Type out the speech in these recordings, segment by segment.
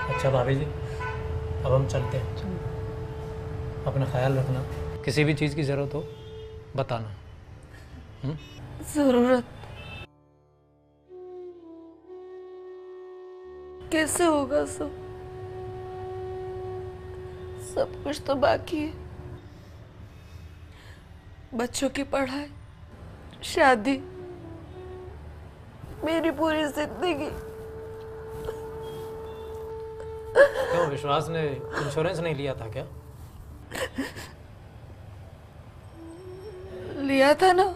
अच्छा भाभी जी, अब हम चलते हैं। अपना ख्याल रखना, किसी भी चीज़ की ज़रूरत हो बताना। जरूरत कैसे होगा? सब कुछ तो बाकी है। बच्चों की पढ़ाई, शादी, मेरी पूरी जिंदगी। क्यों विश्वास ने इंश्योरेंस नहीं लिया था क्या? लिया था ना,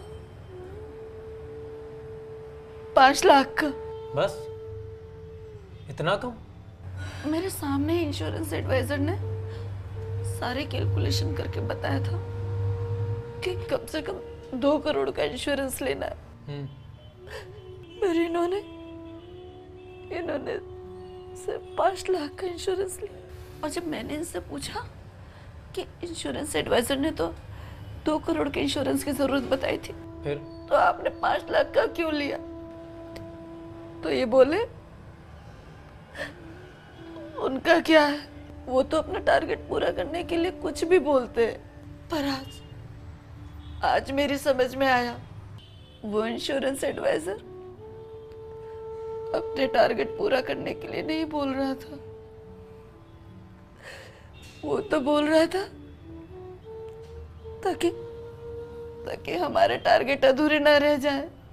5 लाख का। बस इतना कम? मेरे सामने इंश्योरेंस एडवाइजर ने सारे कैलकुलेशन करके बताया था कि कम से कम 2 करोड़ का इंश्योरेंस लेना है। हम्म। पर इन्होंने सिर्फ 5 लाख का इंश्योरेंस लिया। और जब मैंने इनसे पूछा कि इंश्योरेंस एडवाइजर ने तो 2 करोड़ के इंश्योरेंस की जरूरत बताई थी, फिर? तो आपने 5 लाख का क्यों लिया? तो ये बोले उनका क्या है, वो तो अपना टारगेट पूरा करने के लिए कुछ भी बोलते हैं। पर आज मेरी समझ में आया, वो इंश्योरेंस एडवाइजर अपने टारगेट पूरा करने के लिए नहीं बोल रहा था। वो तो बोल रहा था ताकि ताकि हमारे टारगेट अधूरे ना रह जाए।